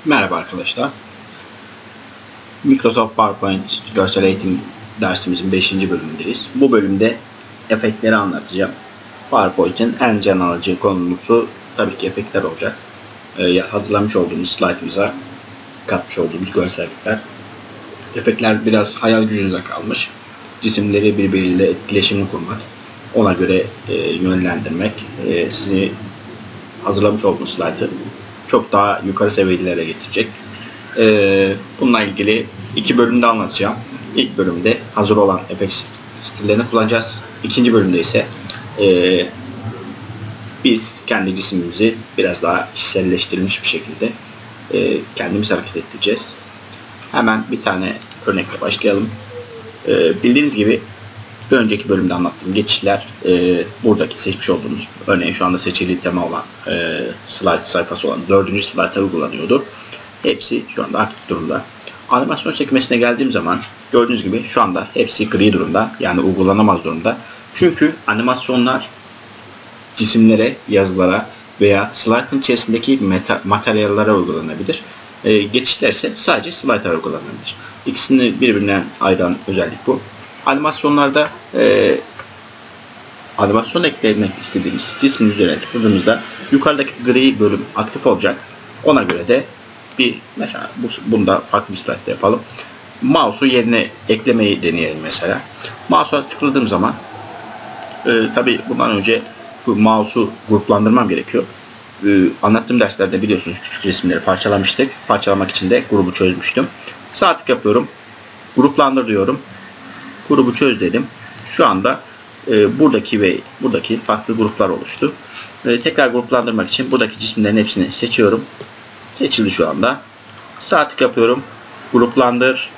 Merhaba arkadaşlar. Microsoft PowerPoint görsel eğitim dersimizin 5. bölümündeyiz. Bu bölümde efektleri anlatacağım. PowerPoint'in en can alıcı konusu tabii ki efektler olacak. Hazırlamış olduğumuz slaytımıza katmış olduğumuz görsellikler. Efektler biraz hayal gücünüze kalmış. Cisimleri birbiriyle etkileşimli kurmak, ona göre yönlendirmek, sizi hazırlamış olduğunuz slaytı çok daha yukarı seviyelere getirecek. Bununla ilgili iki bölümde anlatacağım. İlk bölümde hazır olan efekt stillerini kullanacağız. İkinci bölümde ise biz kendi cisimimizi biraz daha kişiselleştirilmiş bir şekilde kendimiz hareket ettireceğiz. Hemen bir tane örnekle başlayalım. Bildiğiniz gibi bir önceki bölümde anlattığım geçişler buradaki seçmiş olduğumuz, örneğin şu anda seçili tema olan slide sayfası olan 4. slide'a uygulanıyordu. Hepsi şu anda aktif durumda. Animasyon sekmesine geldiğim zaman gördüğünüz gibi şu anda hepsi gri durumda, yani uygulanamaz durumda. Çünkü animasyonlar cisimlere, yazılara veya slide'ın içerisindeki materyallere uygulanabilir. Geçişler ise sadece slide'a uygulanabilir. İkisini birbirinden ayıran özellik bu. Animasyonlarda animasyon eklemek istediğimiz cismin üzerine tıkladığımızda yukarıdaki gri bölüm aktif olacak. Ona göre de mesela bunda farklı bir slide yapalım. Mouse'u yerine eklemeyi deneyelim mesela. Mouse'a tıkladığım zaman tabi bundan önce bu mouse'u gruplandırmam gerekiyor. Anlattığım derslerde biliyorsunuz küçük resimleri parçalamıştık. Parçalamak için de grubu çözmüştüm. Sağ tık yapıyorum. Gruplandır diyorum. Grubu çöz dedim. Şu anda buradaki farklı gruplar oluştu. Tekrar gruplandırmak için buradaki cisimlerin hepsini seçiyorum. Seçildi şu anda. Sağ tık yapıyorum. Gruplandır.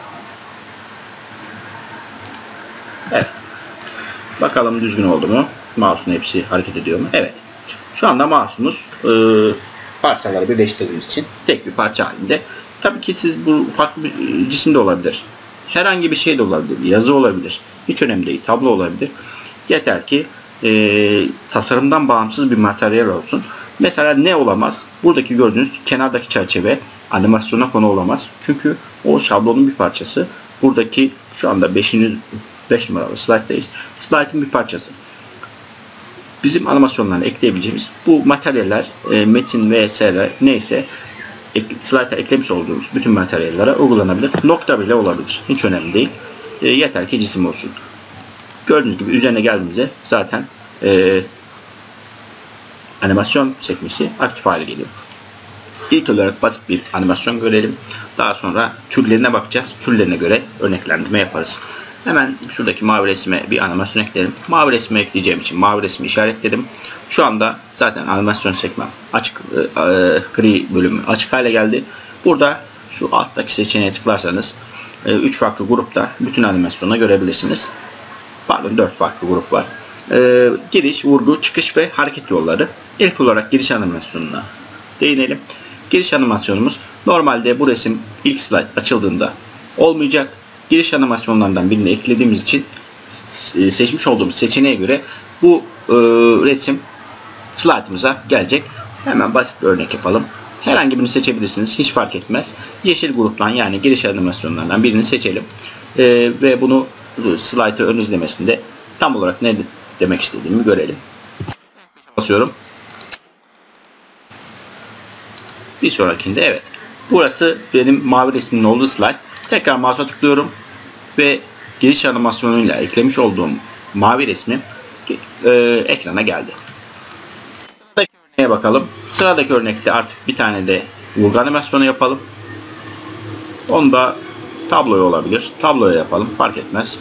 Evet. Bakalım düzgün oldu mu? Mouse'un hepsi hareket ediyor mu? Evet. Şu anda mouse'umuz parçaları birleştirdiğimiz için tek bir parça halinde. Tabii ki siz bu farklı bir cisim de olabilir. Herhangi bir şey de olabilir. Yazı olabilir. Hiç önemli değil. Tablo olabilir. Yeter ki tasarımdan bağımsız bir materyal olsun. Mesela ne olamaz? Buradaki gördüğünüz kenardaki çerçeve animasyona konu olamaz. Çünkü o şablonun bir parçası. Buradaki şu anda 5 numaralı slide'dayız. Slide'ın bir parçası. Bizim animasyonlarına ekleyebileceğimiz bu materyaller, metin vs. neyse slide'a eklemiş olduğumuz bütün materyallere uygulanabilir. Nokta bile olabilir. Hiç önemli değil. Yeter ki cisim olsun. Gördüğünüz gibi üzerine geldiğimizde zaten animasyon sekmesi aktif hale geliyor. İlk olarak basit bir animasyon görelim. Daha sonra türlerine bakacağız. Türlerine göre örneklendirme yaparız. Hemen şuradaki mavi resme bir animasyon ekleyelim. Mavi resmi ekleyeceğim için mavi resmi işaretledim. Şu anda zaten animasyon sekmem açık, gri bölümü açık hale geldi. Burada şu alttaki seçeneğe tıklarsanız 3 farklı grupta bütün animasyonu görebilirsiniz. Pardon, 4 farklı grup var. Giriş, vurgu, çıkış ve hareket yolları. İlk olarak giriş animasyonuna değinelim. Giriş animasyonumuz normalde bu resim ilk slide açıldığında olmayacak. Giriş animasyonlarından birini eklediğimiz için seçmiş olduğumuz seçeneğe göre bu resim slaytımıza gelecek. Hemen basit bir örnek yapalım. Herhangi birini seçebilirsiniz. Hiç fark etmez. Yeşil gruptan, yani giriş animasyonlarından birini seçelim. Ve bunu slaytı ön izlemesinde tam olarak ne demek istediğimi görelim. Basıyorum. Bir sonrakinde evet. Burası benim mavi resmimin olduğu slide. Tekrar mouse'a tıklıyorum ve giriş animasyonuyla eklemiş olduğum mavi resmim ekrana geldi. Sıradaki örneğe bakalım. Sıradaki örnekte artık bir tane de vurgu animasyonu yapalım. Onda tabloya olabilir. Tabloya yapalım. Fark etmez.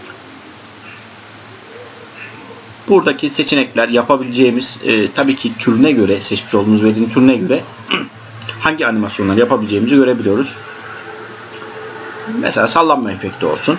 Buradaki seçenekler yapabileceğimiz tabii ki türüne göre, seçmiş olduğumuz verinin türüne göre hangi animasyonları yapabileceğimizi görebiliyoruz. Mesela sallanma efekti olsun.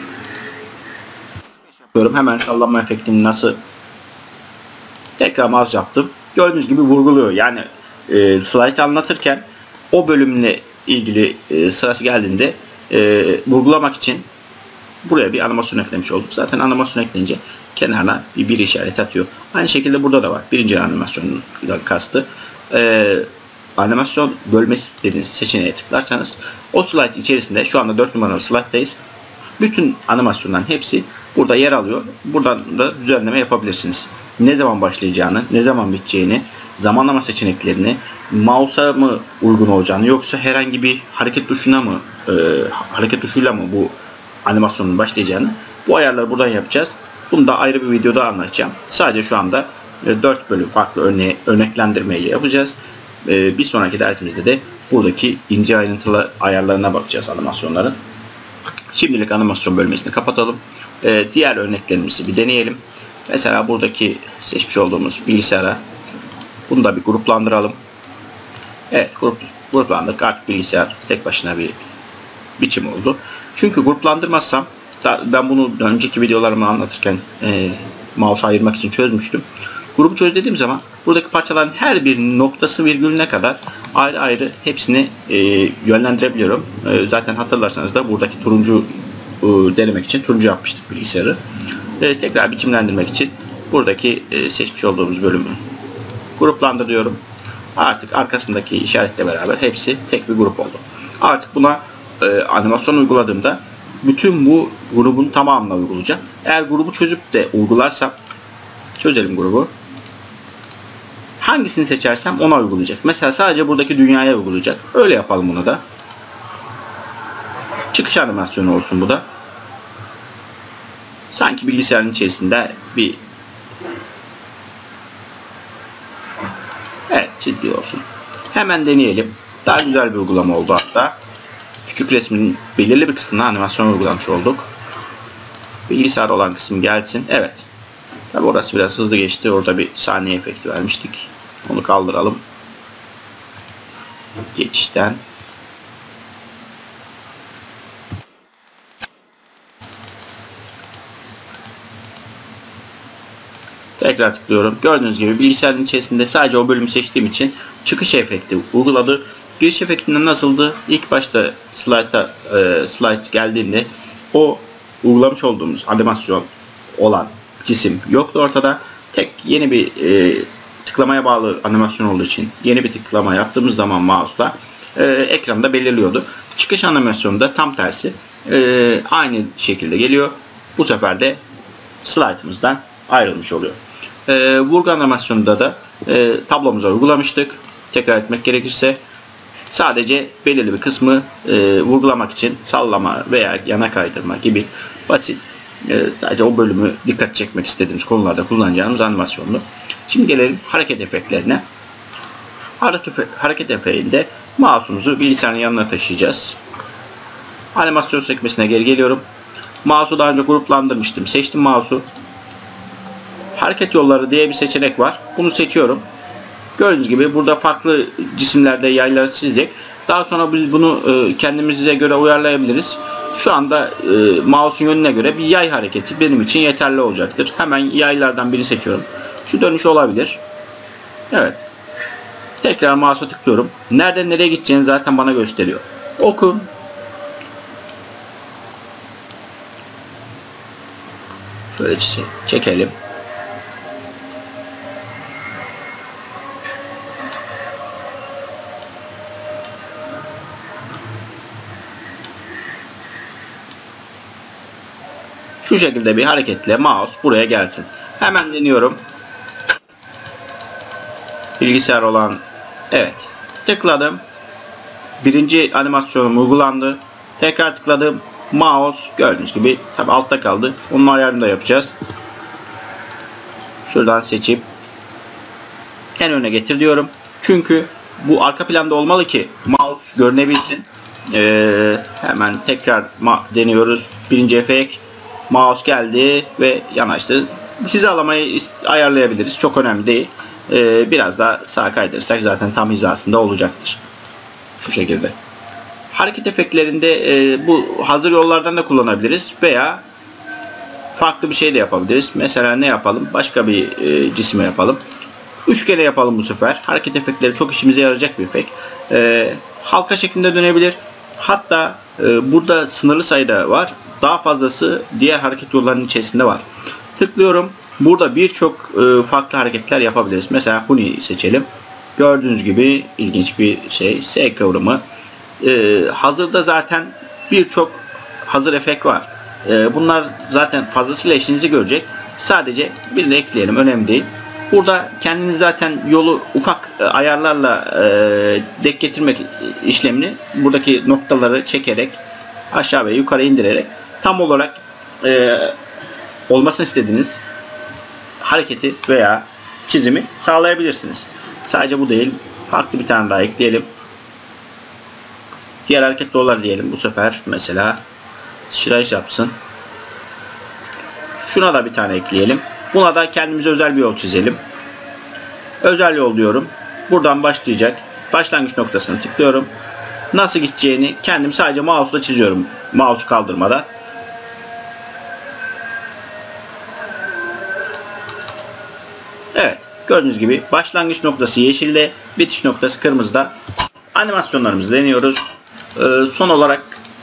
Hemen sallanma efektini nasıl tekrar mouse yaptım. Gördüğünüz gibi vurguluyor. Yani slide anlatırken o bölümle ilgili sırası geldiğinde vurgulamak için buraya bir animasyon eklemiş olduk. Zaten animasyon ekleyince kenarına bir işaret atıyor. Aynı şekilde burada da var. Birinci animasyonun kastı. animasyon bölmesi dediğiniz seçeneğe tıklarsanız o slide içerisinde şu anda 4 numaralı slide'dayız. Bütün animasyonların hepsi burada yer alıyor. Buradan da düzenleme yapabilirsiniz. Ne zaman başlayacağını, ne zaman biteceğini, zamanlama seçeneklerini, mouse'a mı uygun olacağını yoksa herhangi bir hareket tuşuyla mı bu animasyonun başlayacağını, bu ayarları buradan yapacağız. Bunu da ayrı bir videoda anlatacağım. Sadece şu anda 4 bölüm farklı örneklendirmeyi yapacağız. Bir sonraki dersimizde de buradaki ince ayrıntılı ayarlarına bakacağız animasyonların. Şimdilik animasyon bölmesini kapatalım. Diğer örneklerimizi bir deneyelim. Mesela buradaki seçmiş olduğumuz bilgisayara bunu da bir gruplandıralım. Evet, gruplandırdık. Artık bilgisayar tek başına bir biçim oldu. Çünkü gruplandırmazsam, ben bunu önceki videolarımı anlatırken mouse ayırmak için çözmüştüm. Grubu çöz dediğim zaman buradaki parçaların her bir noktası virgülüne kadar ayrı ayrı hepsini yönlendirebiliyorum. Zaten hatırlarsanız da buradaki turuncu denemek için turuncu yapmıştık bilgisayarı. Tekrar biçimlendirmek için buradaki seçmiş olduğumuz bölümü gruplandırıyorum. Artık arkasındaki işaretle beraber hepsi tek bir grup oldu. Artık buna animasyon uyguladığımda bütün bu grubun tamamına uygulayacak. Eğer grubu çözüp de uygularsam, çözelim grubu. Hangisini seçersem ona uygulayacak. Mesela sadece buradaki dünyaya uygulayacak. Öyle yapalım bunu da. Çıkış animasyonu olsun bu da. Sanki bilgisayarın içerisinde bir çizgi olsun. Hemen deneyelim. Daha güzel bir uygulama oldu hatta. Küçük resmin belirli bir kısmına animasyon uygulamış olduk. Bilgisayar olan kısım gelsin. Evet. Tabi orası biraz hızlı geçti. Orada bir saniye efekti vermiştik. Onu kaldıralım. Geçişten. Tekrar tıklıyorum. Gördüğünüz gibi bilgisayarın içerisinde sadece o bölümü seçtiğim için çıkış efekti uyguladı. Giriş efektinde nasıldı? İlk başta slide geldiğinde o uygulamış olduğumuz animasyon olan cisim yoktu ortada. Tek yeni bir tıklamaya bağlı animasyon olduğu için yeni bir tıklama yaptığımız zaman mouse'la ekranda belirliyordu. Çıkış animasyonu da tam tersi. Aynı şekilde geliyor. Bu sefer de slide'ımızdan ayrılmış oluyor. Vurgu animasyonunda da tablomuza uygulamıştık. Tekrar etmek gerekirse sadece belirli bir kısmı vurgulamak için sallama veya yana kaydırma gibi basit, sadece o bölümü dikkat çekmek istediğimiz konularda kullanacağımız animasyonlu. Şimdi gelelim hareket efektlerine. Hareket efektinde mouse'umuzu bilgisayarın yanına taşıyacağız. Animasyon sekmesine geri geliyorum. Mouse'u daha önce gruplandırmıştım. Seçtim mouse'u. Hareket yolları diye bir seçenek var. Bunu seçiyorum. Gördüğünüz gibi burada farklı cisimlerde yayları çizecek. Daha sonra biz bunu kendimize göre uyarlayabiliriz. Şu anda mouse'un yönüne göre bir yay hareketi benim için yeterli olacaktır. Hemen yaylardan biri seçiyorum. Şu dönüş olabilir. Evet. Tekrar mouse'a tıklıyorum. Nereden nereye gideceğini zaten bana gösteriyor. Okun. Şöyle çekelim. Şu şekilde bir hareketle mouse buraya gelsin. Hemen deniyorum. Bilgisayar olan, evet. Tıkladım. Birinci animasyonum uygulandı. Tekrar tıkladım. Mouse gördüğünüz gibi tabi altta kaldı. Onun ayarını da yapacağız. Şuradan seçip en öne getir diyorum. Çünkü bu arka planda olmalı ki mouse görünebilsin. Hemen tekrar deniyoruz. Birinci efekt. Mouse geldi ve yanaştı. Hizalamayı ayarlayabiliriz. Çok önemli değil. Biraz daha sağa kaydırırsak zaten tam hizasında olacaktır. Şu şekilde. Hareket efektlerinde bu hazır yollardan da kullanabiliriz veya farklı bir şey de yapabiliriz. Mesela ne yapalım? Başka bir cisme yapalım. Üçgene yapalım bu sefer. Hareket efektleri çok işimize yarayacak bir efekt. Halka şeklinde dönebilir. Hatta burada sınırlı sayıda var. Daha fazlası diğer hareket yollarının içerisinde var. Tıklıyorum. Burada birçok farklı hareketler yapabiliriz. Mesela Huni'yi seçelim. Gördüğünüz gibi ilginç bir şey. S kıvrımı. Hazırda zaten birçok hazır efekt var. Bunlar zaten fazlasıyla işinizi görecek. Sadece birini ekleyelim. Önemli değil. Burada kendiniz zaten yolu ufak ayarlarla denk getirmek işlemini buradaki noktaları çekerek aşağı ve yukarı indirerek tam olarak olmasını istediğiniz hareketi veya çizimi sağlayabilirsiniz. Sadece bu değil. Farklı bir tane daha ekleyelim. Diğer hareket dolar diyelim. Bu sefer mesela şurayı yapsın. Şuna da bir tane ekleyelim. Buna da kendimize özel bir yol çizelim. Özel yol diyorum. Buradan başlayacak. Başlangıç noktasını tıklıyorum. Nasıl gideceğini kendim sadece mouse'la çiziyorum. Mouse'u kaldırmadan. Evet. Gördüğünüz gibi başlangıç noktası yeşilde, bitiş noktası kırmızıda. Animasyonlarımızı deniyoruz. Son olarak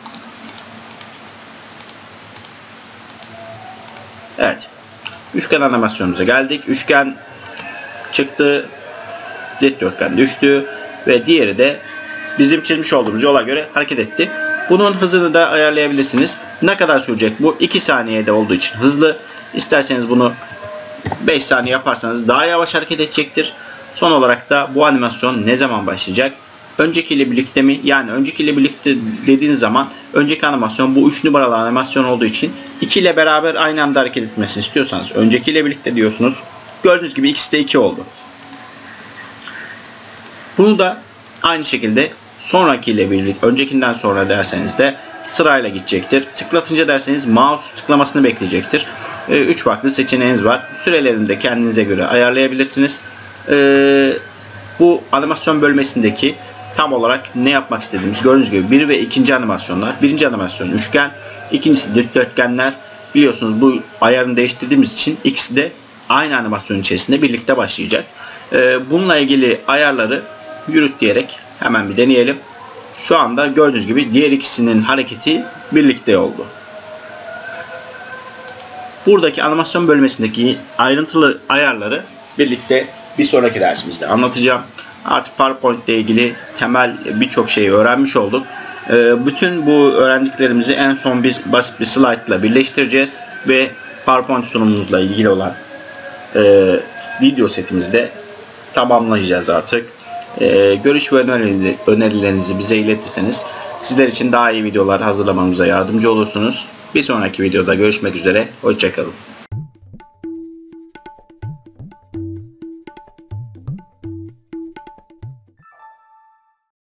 evet. Üçgen animasyonumuza geldik. Üçgen çıktı. Dikdörtgen düştü. Ve diğeri de bizim çizmiş olduğumuz yola göre hareket etti. Bunun hızını da ayarlayabilirsiniz. Ne kadar sürecek bu? 2 saniyede olduğu için hızlı. İsterseniz bunu 5 saniye yaparsanız daha yavaş hareket edecektir. Son olarak da bu animasyon ne zaman başlayacak? Öncekiyle birlikte mi? Yani öncekiyle birlikte dediğiniz zaman önceki animasyon bu 3 numaralı animasyon olduğu için 2 ile beraber aynı anda hareket etmesini istiyorsanız öncekiyle birlikte diyorsunuz. Gördüğünüz gibi ikisi de 2 oldu. Bunu da aynı şekilde sonrakiyle birlikte öncekinden sonra derseniz de sırayla gidecektir. Tıklatınca derseniz mouse tıklamasını bekleyecektir. 3 farklı seçeneğiniz var. Sürelerini de kendinize göre ayarlayabilirsiniz. Bu animasyon bölmesindeki tam olarak ne yapmak istediğimiz gördüğünüz gibi 1 ve 2. animasyonlar. Birinci animasyon üçgen, ikincisi dikdörtgenler. Biliyorsunuz bu ayarını değiştirdiğimiz için ikisi de aynı animasyon içerisinde birlikte başlayacak. Bununla ilgili ayarları yürüt diyerek hemen bir deneyelim. Şu anda gördüğünüz gibi diğer ikisinin hareketi birlikte oldu. Buradaki animasyon bölmesindeki ayrıntılı ayarları birlikte bir sonraki dersimizde anlatacağım. Artık PowerPoint ile ilgili temel birçok şeyi öğrenmiş olduk. Bütün bu öğrendiklerimizi en son basit bir slide ile birleştireceğiz ve PowerPoint sunumumuzla ilgili olan video setimizi de tamamlayacağız artık. Görüş ve önerilerinizi bize iletirseniz sizler için daha iyi videolar hazırlamamıza yardımcı olursunuz. Bir sonraki videoda görüşmek üzere. Hoşça kalın.